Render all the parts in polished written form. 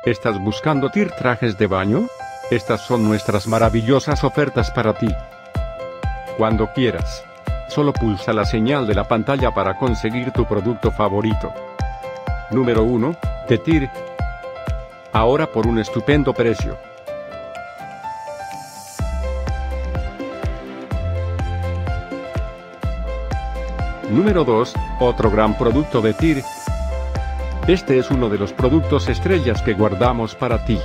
¿Estás buscando TIR trajes de baño? Estas son nuestras maravillosas ofertas para ti. Cuando quieras. Solo pulsa la señal de la pantalla para conseguir tu producto favorito. Número 1, de TIR. Ahora por un estupendo precio. Número 2, otro gran producto de TIR. Este es uno de los productos estrellas que guardamos para ti.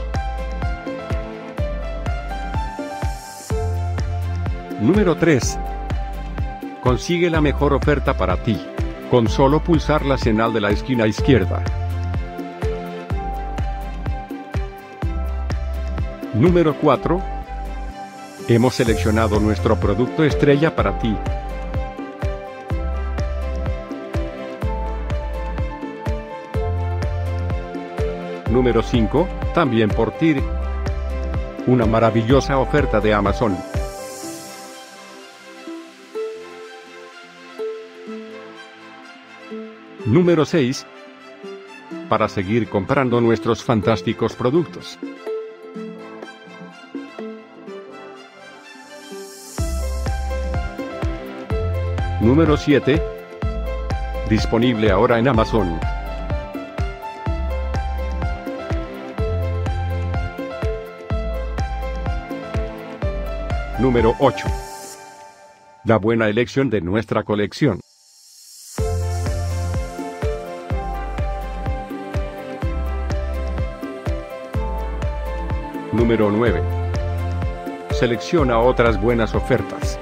Número 3. Consigue la mejor oferta para ti, con solo pulsar la señal de la esquina izquierda. Número 4. Hemos seleccionado nuestro producto estrella para ti. Número 5, también por TIR. Una maravillosa oferta de Amazon. Número 6. Para seguir comprando nuestros fantásticos productos. Número 7. Disponible ahora en Amazon. Número 8. La buena elección de nuestra colección. Número 9. Selecciona otras buenas ofertas.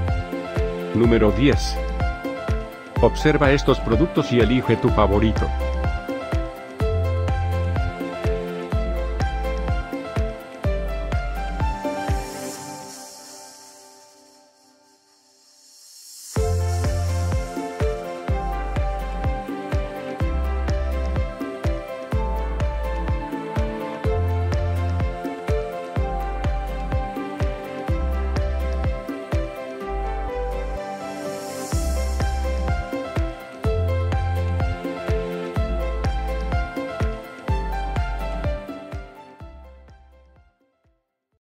Número 10. Observa estos productos y elige tu favorito.